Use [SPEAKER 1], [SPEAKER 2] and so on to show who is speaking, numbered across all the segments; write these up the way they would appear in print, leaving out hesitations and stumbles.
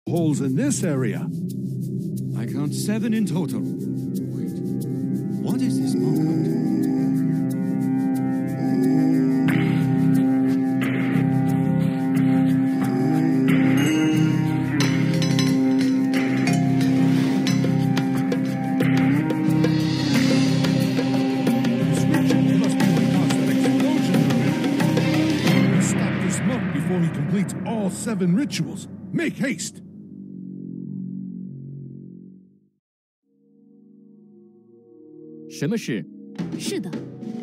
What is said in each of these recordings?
[SPEAKER 1] holes in this area.
[SPEAKER 2] I count 7 in total. Wait, what is this mark?
[SPEAKER 1] Before he completes all 7 rituals. Make haste!
[SPEAKER 3] 什么事？
[SPEAKER 4] 是的。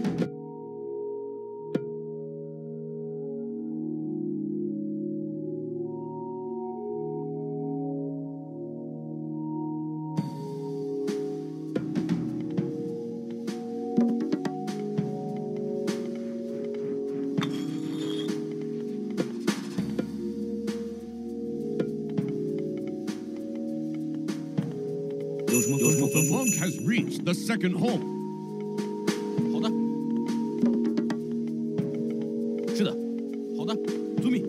[SPEAKER 5] The monk has reached the second home.
[SPEAKER 2] 好的。是的，好的，遵命。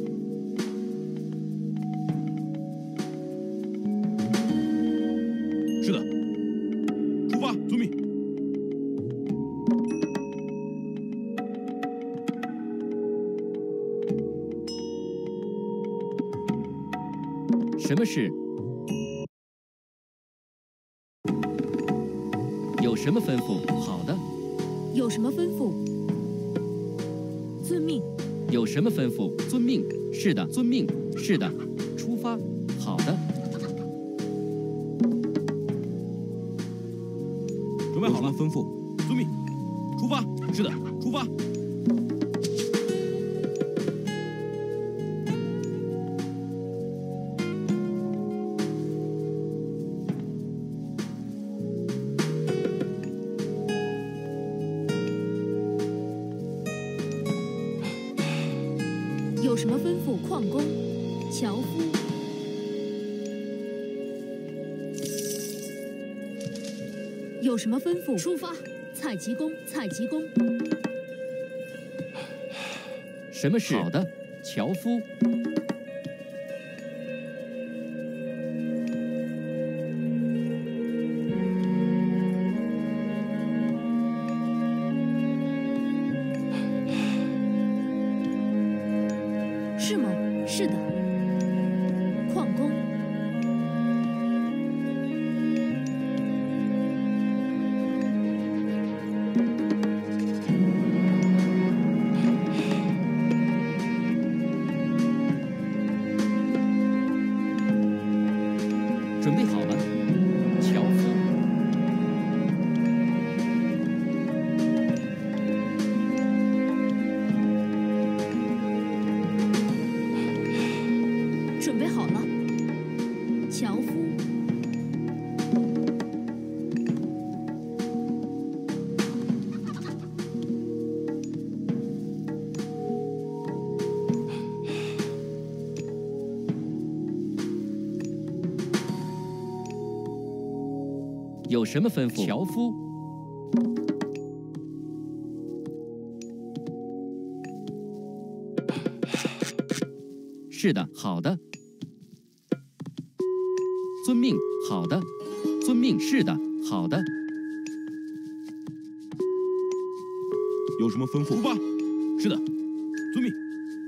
[SPEAKER 2] 是的，出发，遵命。
[SPEAKER 3] 什么事？有什么吩咐？好的。
[SPEAKER 4] 有什么吩咐？遵命。
[SPEAKER 3] 有什么吩咐？遵命。是的，遵命。是的，出发。好的。
[SPEAKER 2] 准备好了，吩咐，遵命。出发。是的，出发。
[SPEAKER 4] 有什么吩咐？矿工、樵夫。有什么吩咐？出发。采集工，采集工。
[SPEAKER 3] 什么事？好的，樵夫。
[SPEAKER 4] 是吗？是的。矿工。
[SPEAKER 3] 准备好了，樵夫。
[SPEAKER 4] 准备好了，樵夫。
[SPEAKER 3] 有什么吩咐？樵夫。是的，好的。遵命，好的。遵命，是的，好的。
[SPEAKER 2] 有什么吩咐？出发。是的，遵命。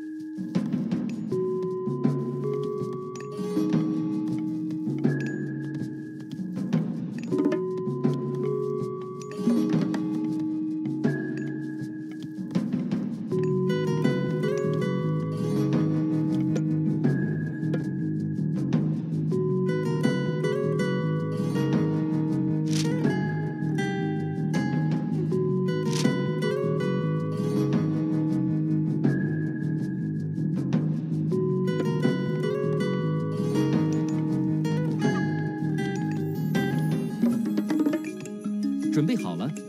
[SPEAKER 2] 准备好了。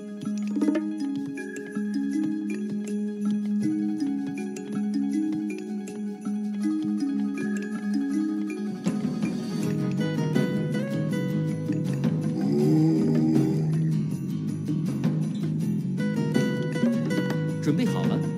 [SPEAKER 2] 准备好了。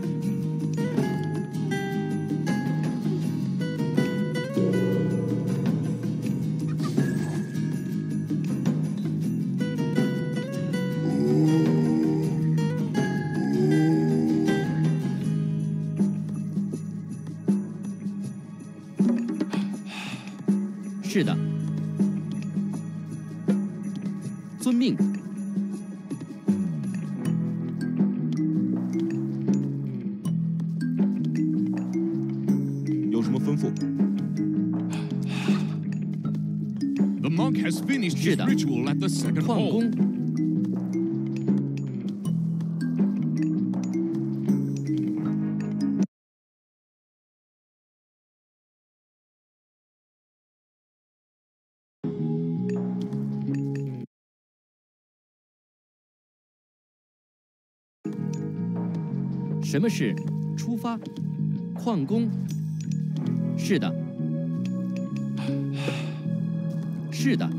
[SPEAKER 3] 是的。遵命。
[SPEAKER 2] 有什么吩咐？
[SPEAKER 5] The monk has finished his
[SPEAKER 3] 是的。
[SPEAKER 5] ritual at the second
[SPEAKER 3] 矿
[SPEAKER 5] hole.
[SPEAKER 3] 工。什么是出发？矿工。是的。是的。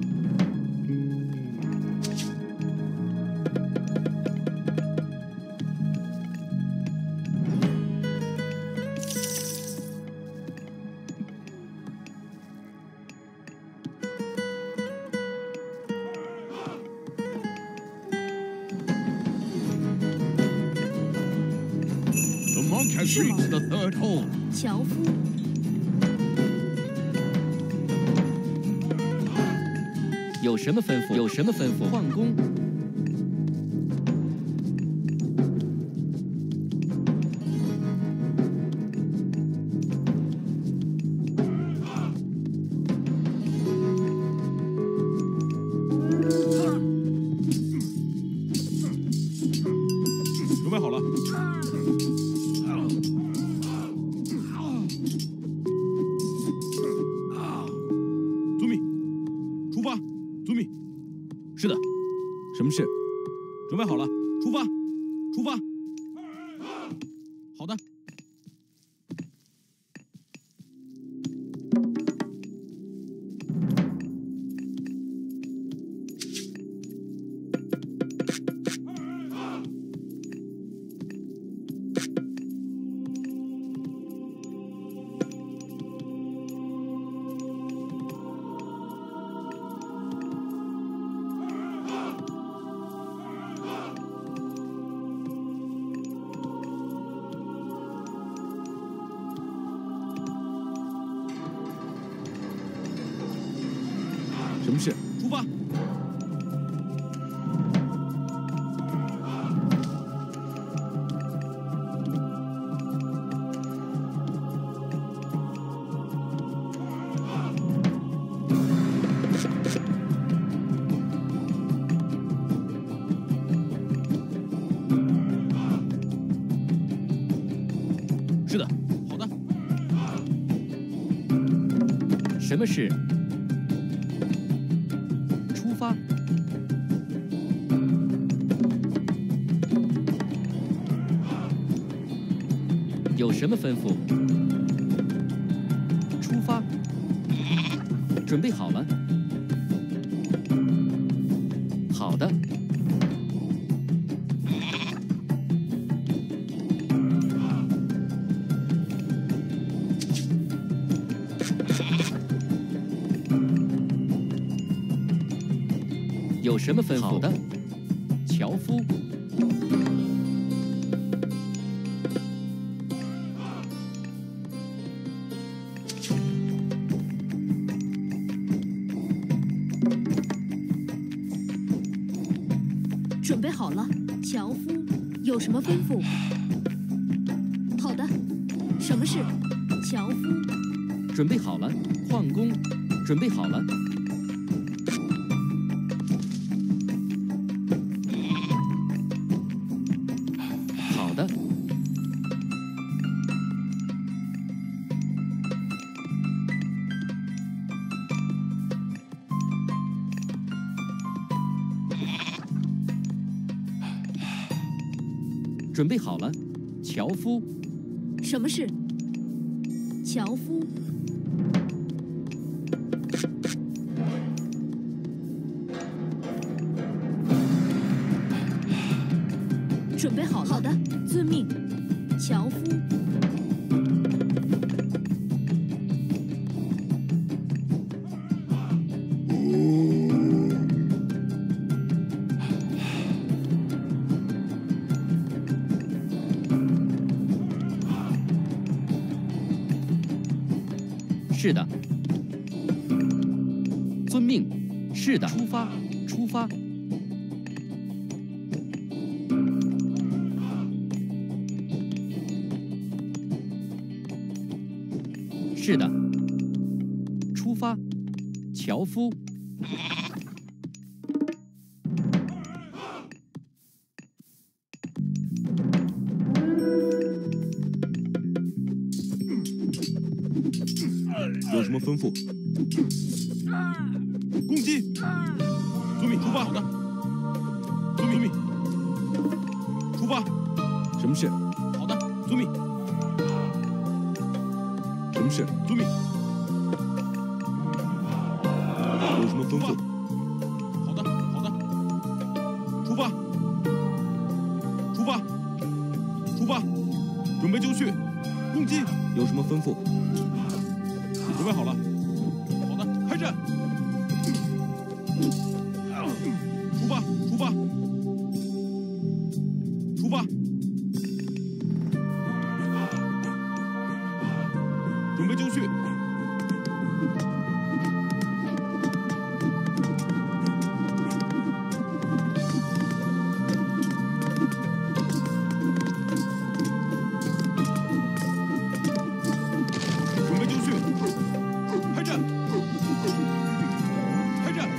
[SPEAKER 5] The monk has
[SPEAKER 4] 是吗？
[SPEAKER 5] reached the third hole.
[SPEAKER 4] 樵夫。
[SPEAKER 3] 有什么吩咐？有什么吩咐？矿工。
[SPEAKER 2] 准备好了。遵命，出发。遵命。是的。什么事？准备好了，出发。出发。好的。什么事？出发。是的，好的。
[SPEAKER 3] 什么是出发？有什么吩咐？出发。准备好了。好的。有什么吩咐？好的。樵夫。
[SPEAKER 4] 准备好了，樵夫。有什么吩咐？好的。什么事？樵夫。
[SPEAKER 3] 准备好了，矿工。准备好了。好的。准备好了，樵夫。
[SPEAKER 4] 什么事？樵夫。准备好了。好的，遵命。樵夫。
[SPEAKER 3] 是的。 遵命。是的，出发，出发。是的，出发，樵夫。
[SPEAKER 2] 有什么吩咐？攻击！遵命，出发。好的。遵命，出发。什么事？好的，遵命。什么事？遵命。有什么吩咐？好的，好的。出发，出发，出发，准备就绪，攻击！有什么吩咐？准备好了。好的，开战！出发，出发，出发！准备就绪。准备就绪，开战！开战！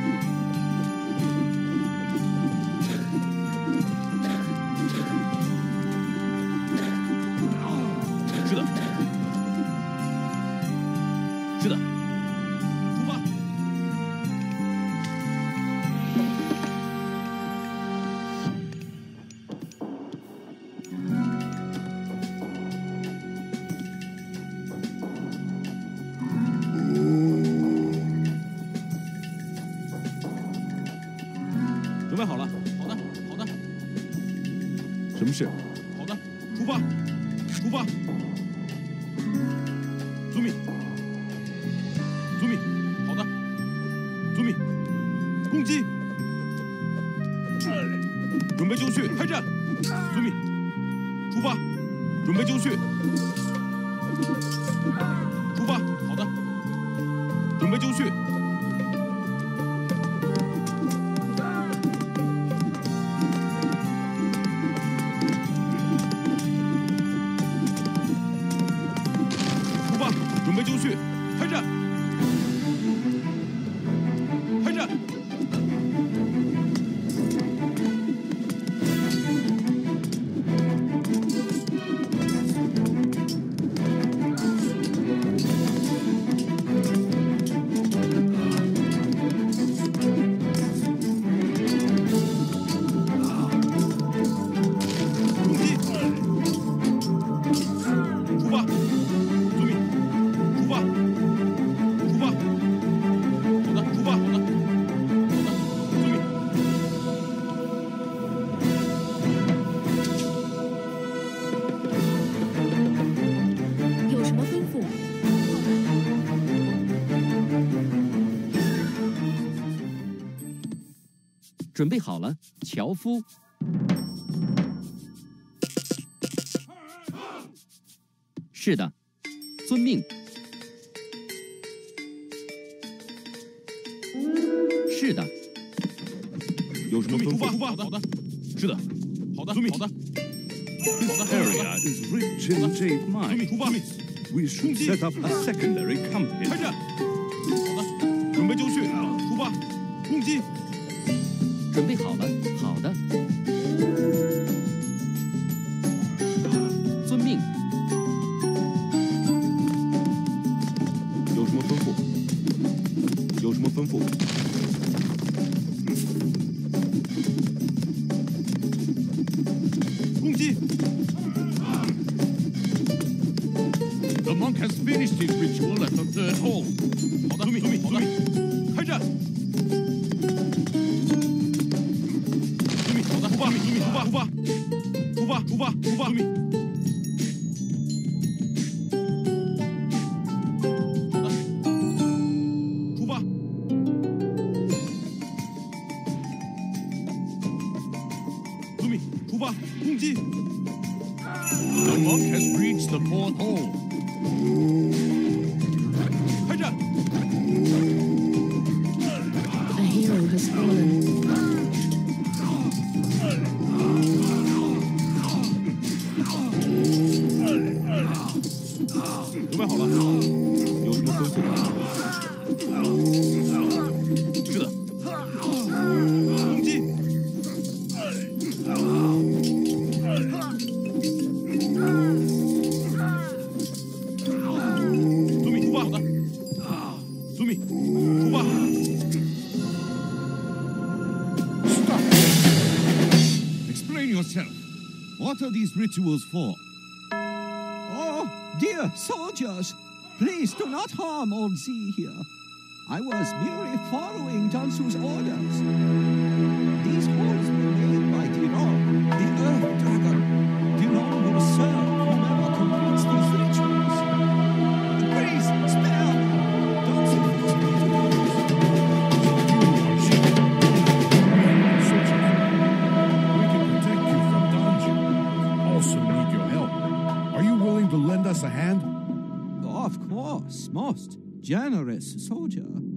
[SPEAKER 2] 是的，是的，出发！准备好了。好的，好的。什么事？好的，出发，出发。遵命，遵命。好的，遵命。攻击！准备就绪，开战！遵命，出发，准备就绪。出发，好的，准备就绪。出发，准备就绪，开战！开战！攻击！出发，遵命，出发，出发。好的，出发，好的，好的，遵命。
[SPEAKER 4] 有什么吩咐？
[SPEAKER 3] 准备好了，樵夫。是的，遵命。是的，
[SPEAKER 2] 有什么吩咐？
[SPEAKER 5] 出发，
[SPEAKER 2] 出发，好的，是的，好的，遵命，好的，好的，
[SPEAKER 5] Area is rich in jade
[SPEAKER 2] 遵
[SPEAKER 5] mine.
[SPEAKER 2] 命，出发，
[SPEAKER 5] We should set up a secondary
[SPEAKER 2] 开
[SPEAKER 5] company.
[SPEAKER 2] 战！好的，准备就绪，出发，攻击！
[SPEAKER 3] 准备好了，好的。遵命。
[SPEAKER 2] 有什么吩咐？有什么吩咐？攻击！
[SPEAKER 5] The monk has finished his ritual at the third hole.
[SPEAKER 2] 好的，遵命，遵命，好的，开战！遵命，好的，出发，遵命，出发，出发，出发，出发，出发，遵命。好的，出发。遵命，出发，攻击！
[SPEAKER 5] The monk has reached the fourth hole.
[SPEAKER 2] 开战！ 是的，攻击！祖米出发，好的。祖米出发。
[SPEAKER 1] Stop!
[SPEAKER 5] Explain yourself. What are these rituals for?
[SPEAKER 6] Oh, dear soldiers, please do not harm old Z here. I was merely following Dansu's orders. These holes were made by Diron, the Earth Dragon. Diron will serve whomever completes these rituals. Please, spare me. Dansu forced me to do this.
[SPEAKER 1] We can protect you from danger. Also need your help. Are you willing to lend us a hand?
[SPEAKER 6] Of course, most generous soldier.